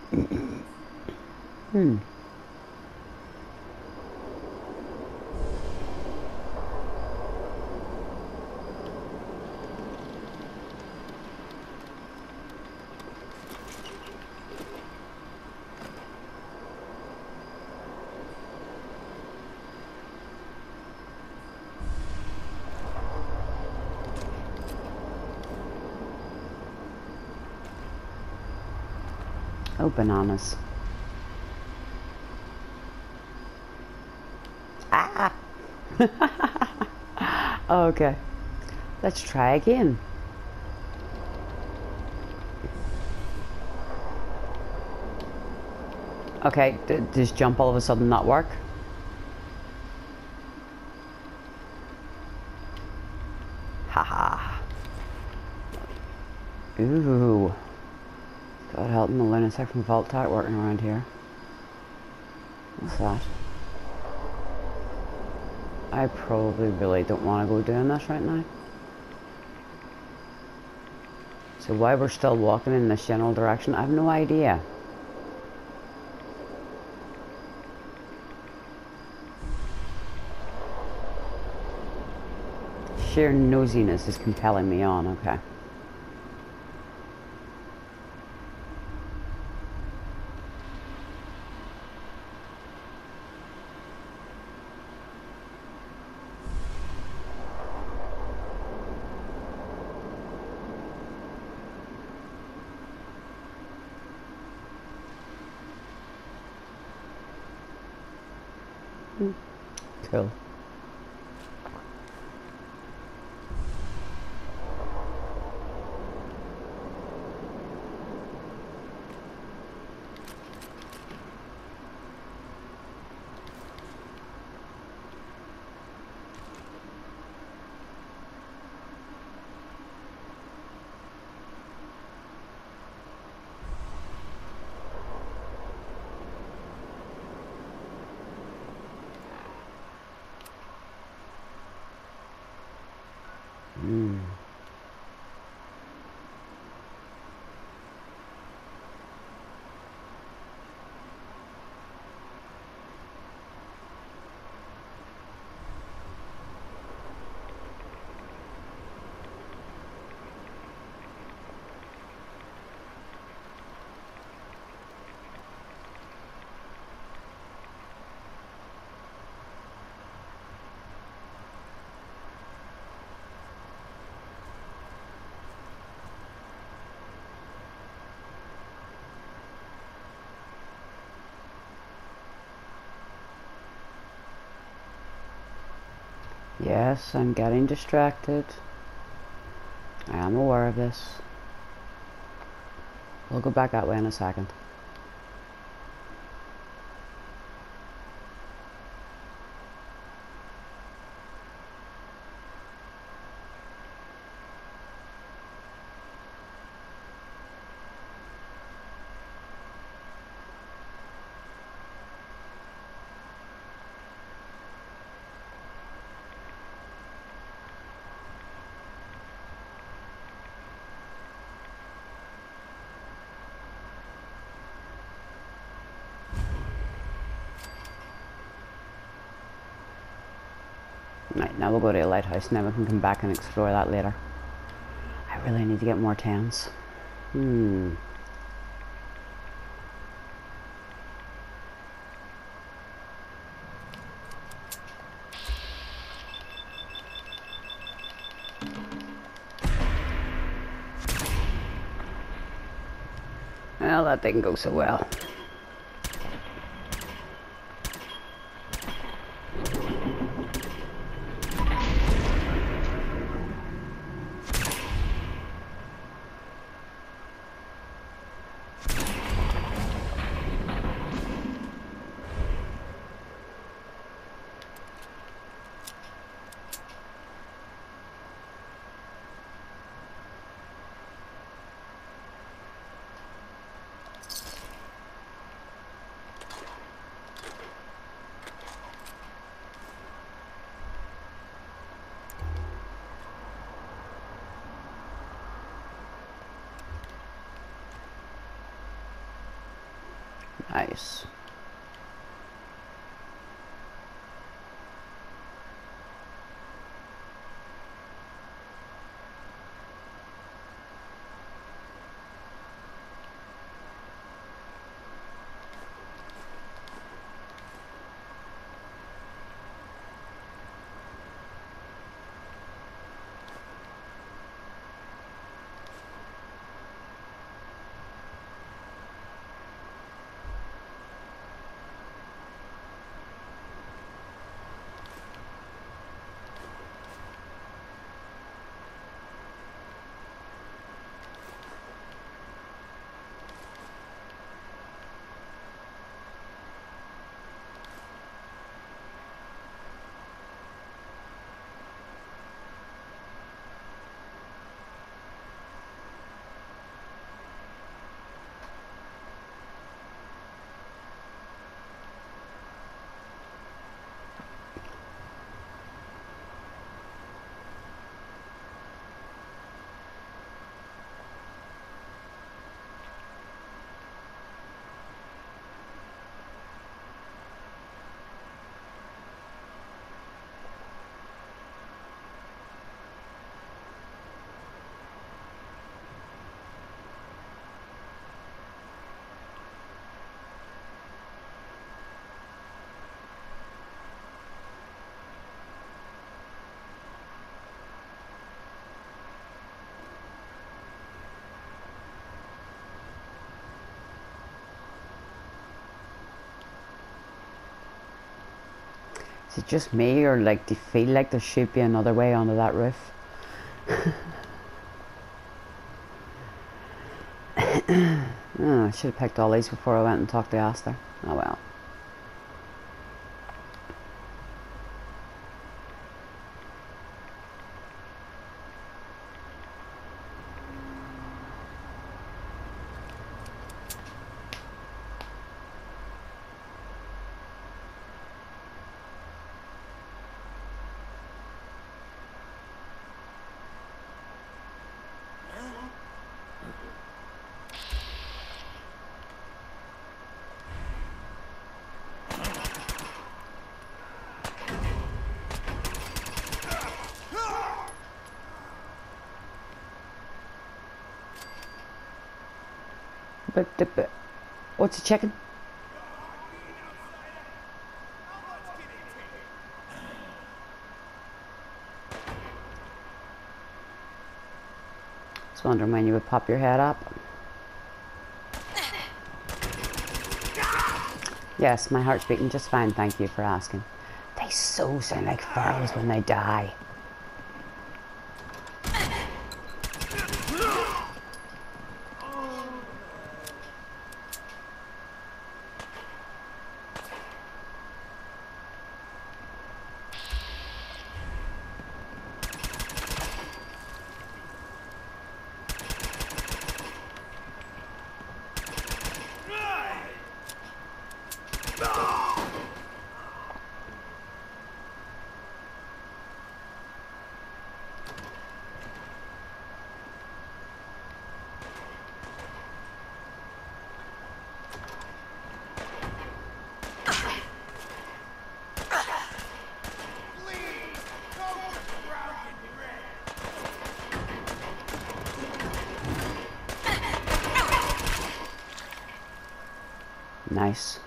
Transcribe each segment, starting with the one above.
Hmm. Oh, bananas. Ah! Okay. Let's try again. Okay, does jump all of a sudden not work? Haha. Ooh. God help me, the lunatic from Vault Tech working around here. What's that? I probably really don't want to go doing this right now. So why we're still walking in this general direction, I have no idea. Sheer nosiness is compelling me on, okay. Cool. Yes, I'm getting distracted. I am aware of this. We'll go back that way in a second. Right, now we'll go to a lighthouse and then we can come back and explore that later. I really need to get more tens. Well, that didn't go so well. Nice. Is it just me, or like do you feel like there should be another way onto that roof? Oh, I should have picked all these before I went and talked to Aster. Oh well. But what's a chicken? I was wondering when you would pop your head up. Yes, my heart's beating just fine, thank you for asking. They so sound like pharaohs when they die. Nice.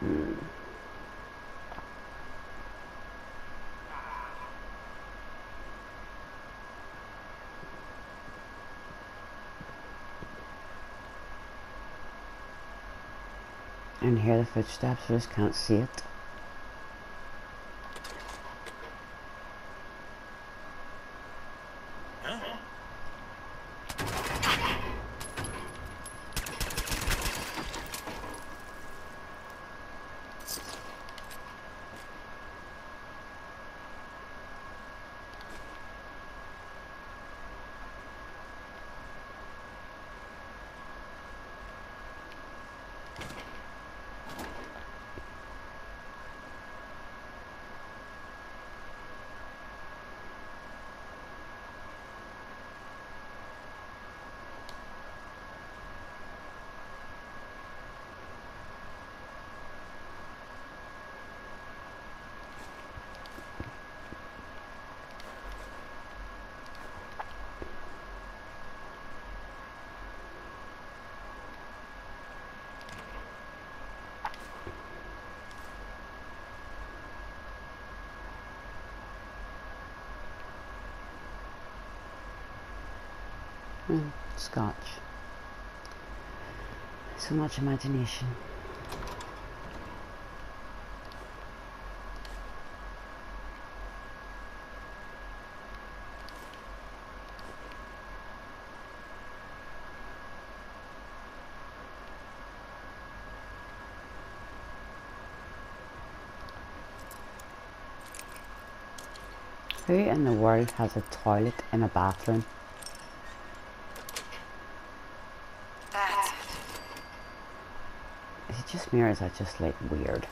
Hmm. And hear the footsteps, I just can't see it. Scotch. So much imagination. Who in the world has a toilet in a bathroom? Is it just me or is that just like weird?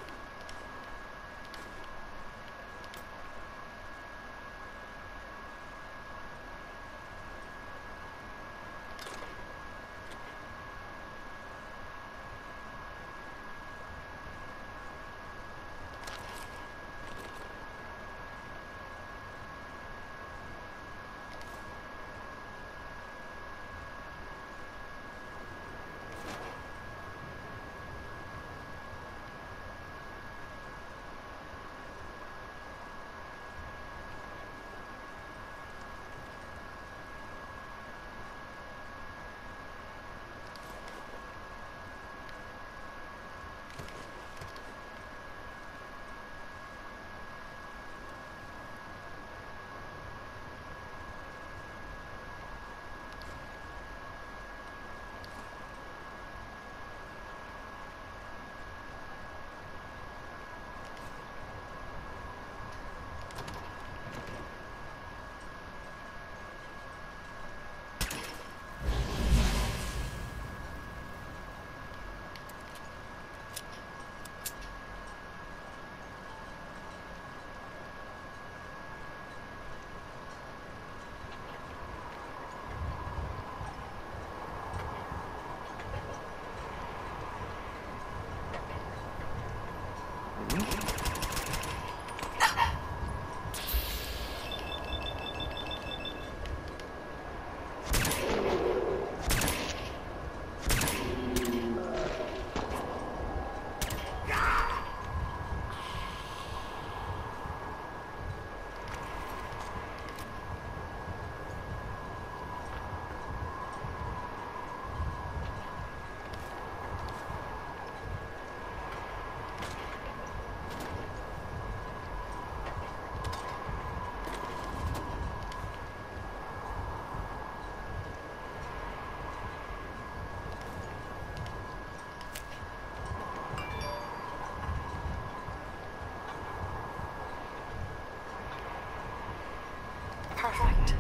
Perfect.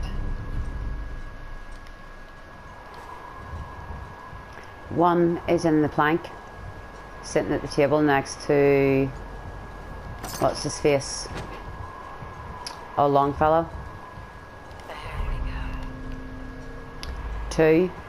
One is in the plank, sitting at the table next to, what's his face? Oh, Longfellow. There we go. Two